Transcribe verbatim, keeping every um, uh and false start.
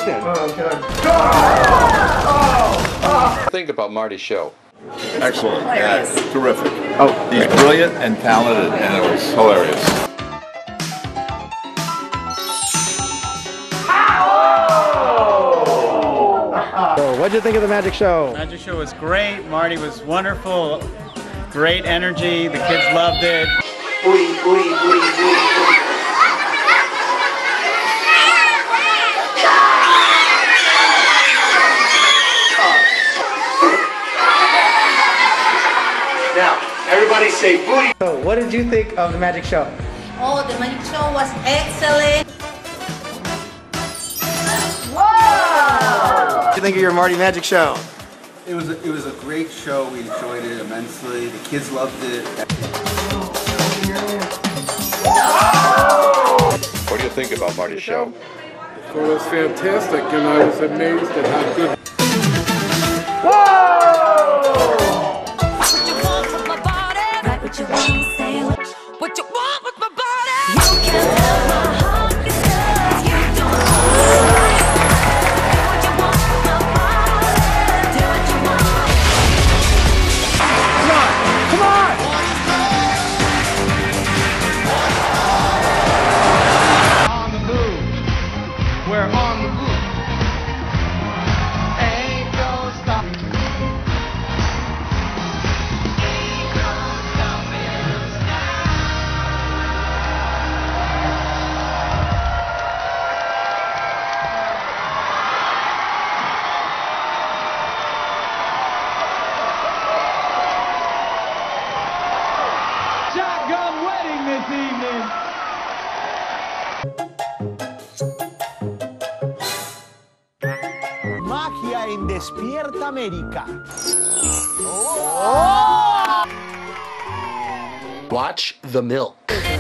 ten. Oh, can I... oh, oh, oh. Think about Marti's show. Excellent. Yeah, terrific. Oh, he's brilliant and talented, and it was hilarious. So, what'd you think of the magic show? Magic show was great. Marti was wonderful. Great energy. The kids loved it. Booty, booty, booty, booty, booty. Now, everybody say booty. So, what did you think of the magic show? Oh, the magic show was excellent. What did you think of your Marti magic show? It was a, it was a great show. We enjoyed it immensely. The kids loved it. What do you think about Marti's show? Well, it was fantastic, and I was amazed at how good. What you want, say what you want with my body. You can't tell my heart because you don't know what you want with my body. Do what you want. Come on! Come on! On the move. We're on the move. Ain't no stopping. Shotgun wedding this evening. Magia en Despierta América. Watch the milk.